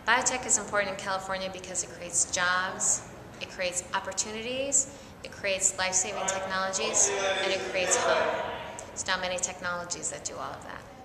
Biotech is important in California because it creates jobs, it creates opportunities, it creates life-saving technologies, and it creates hope. There's not many technologies that do all of that.